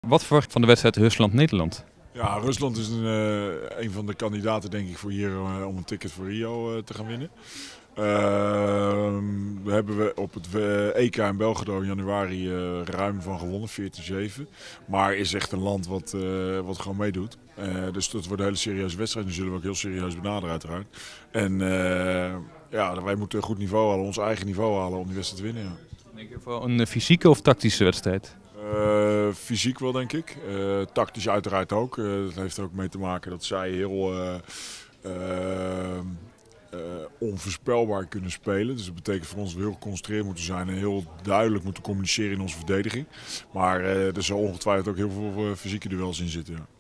Wat verwacht je van de wedstrijd Rusland-Nederland? Ja, Rusland is een van de kandidaten denk ik voor hier om een ticket voor Rio te gaan winnen. We hebben op het EK in Belgrado in januari ruim van gewonnen, 14-7. Maar is echt een land wat gewoon meedoet. Dus dat wordt een hele serieuze wedstrijd. Die zullen we ook heel serieus benaderen uiteraard. En ja, wij moeten een goed niveau halen, ons eigen niveau halen om die wedstrijd te winnen. Ja. Denk je voor een fysieke of tactische wedstrijd? Fysiek wel, denk ik. Tactisch uiteraard ook. Dat heeft er ook mee te maken dat zij heel onvoorspelbaar kunnen spelen. Dus dat betekent voor ons dat we heel geconcentreerd moeten zijn en heel duidelijk moeten communiceren in onze verdediging. Maar er zal ongetwijfeld ook heel veel fysieke duels in zitten. Ja.